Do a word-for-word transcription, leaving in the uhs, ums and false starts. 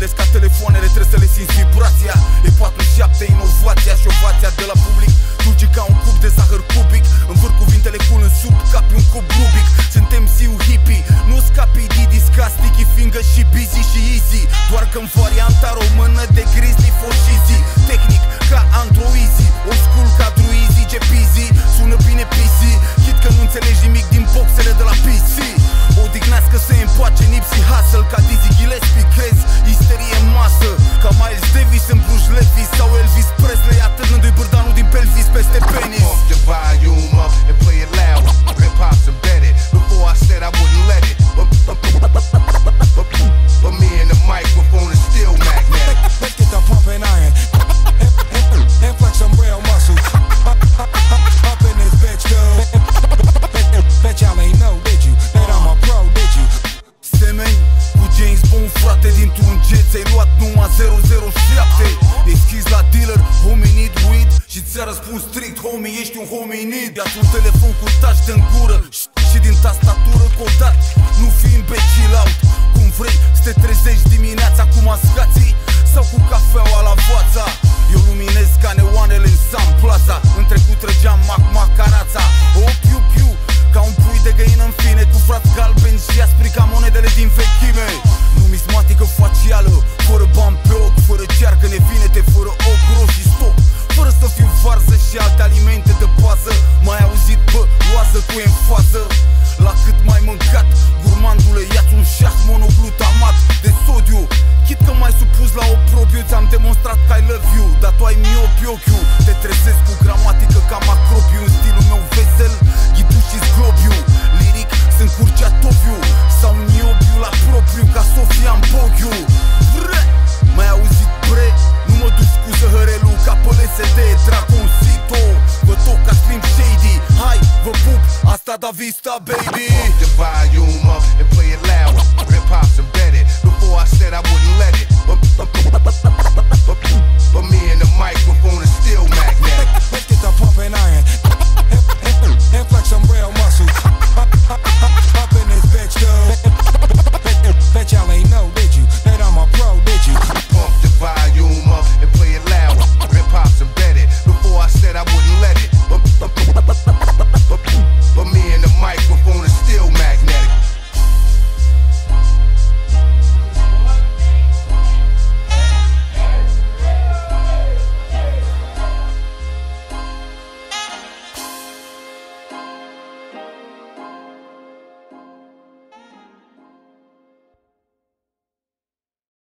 înțeles ca telefoanele, trebuie să le simți vibrația. E patruzeci și șapte inovația și ovația de la public dulce ca un cub de zahăr cubic. Învârt cuvintele cool în sub ca pe un cub Rubic. Suntem ziu hippie, nu scapi Didi, ca sticky finger și busy și easy. Doar că în varianta română de grizzly foshizi. Tehnic ca Androizi, old school ca Druizi, Gepizi. Sună bine P C, hit că nu înțelegi nimic din boxele de la P C. Odihnească să împace Nipsey Hussle ca Dizzy Gillespie, crezi? Isterie în masă, ca Miles Davis în Bruce Levis sau Elvis Presley, atârnându-i bârdanul din pelvis peste penis. Pump the volume up and play it loud. Hip-hop's embedded. Before I said I wouldn't let it, but, but, but, but me and the microphone is still magnetic. Let's get the pumping iron and flex some real muscles. Up in this bitch, dude. Bet y'all ain't know, did you? That I'm a pro, did you? Semeni cu James Bond, frate, dintr-un jet. Ți-ai luat numai zero zero șapte. Deschizi la dealer, homie need weed, și ți-a răspuns strict, homie, ești un hominid. Ia-ți un telefon cu touch de-n gură și din tastatură codat. Nu fi imbecil out, cum vrei să te trezești dimineața cu mascații sau cu cafeaua la voața. Eu luminez ca neoanele în San Plaza. În trecut trăgeam mac-mac carața. O piu-piu, ca un pui de găină în fine, cu frați galbeni și aspri ca monedele din vechime. Numismatică facială, fără bani pe ochi, fără cearcă nevinete, fără ochi roșii stop, fără să fiu varză și alte alimente de bază. Mai auzit, bă, oază cu enfază. La cât mai mâncat, gurmandule, ia-ți un șah monoglutamat de sodiu. Chit că m-ai supus la oprobiu, ți-am demonstrat că I love you, dar tu ai miopi ochiul. Te trezesc cu gramatică ca macrobiu, în stilul meu vesel, ghidu și zglobiu. Liric, sunt Curceatoviu sau niobiu la propriu ca Sofia în Boghiu. Bre, mai auzit bre? Nu mă duc cu zăhărelu ca pe L S D, Dragoncito. Vă toc ca Slim Shady, hai, vă pup, asta da vista, baby. Pump the volume up and play it loud. Hip-hop's embedded. Before I said I wouldn't let it, but, but, but, but, but